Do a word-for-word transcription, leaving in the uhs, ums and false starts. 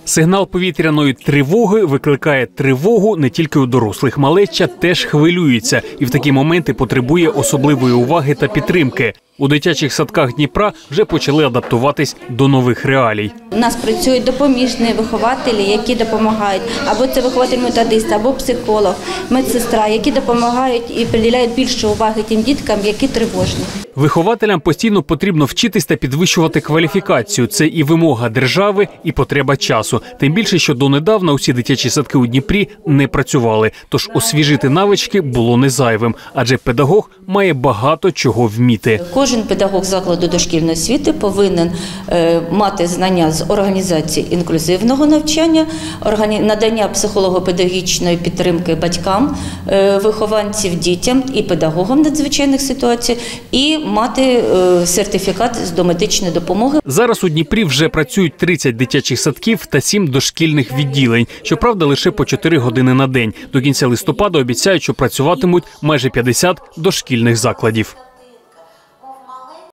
Сигнал повітряної тривоги викликає тривогу не тільки у дорослих. Малеча теж хвилюється і в такі моменти потребує особливої уваги та підтримки. У дитячих садках Дніпра вже почали адаптуватись до нових реалій. У нас працюють допоміжні вихователі, які допомагають. Або це вихователь-методист, або психолог, медсестра, які допомагають і приділяють більше уваги тим діткам, які тривожні. Вихователям постійно потрібно вчитись та підвищувати кваліфікацію. Це і вимога держави, і потреба часу. Тим більше, що донедавна усі дитячі садки у Дніпрі не працювали. Тож освіжити навички було не зайвим, адже педагог має багато чого вміти. Кожен педагог закладу дошкільної освіти повинен е, мати знання з організації інклюзивного навчання, органі... надання психолого-педагогічної підтримки батькам, е, вихованців, дітям і педагогам надзвичайних ситуацій, і мати е, сертифікат з домедичної допомоги. Зараз у Дніпрі вже працюють тридцять дитячих садків та сім дошкільних відділень. Щоправда, лише по чотири години на день. До кінця листопада обіцяють, що працюватимуть майже п'ятдесят дошкільних закладів.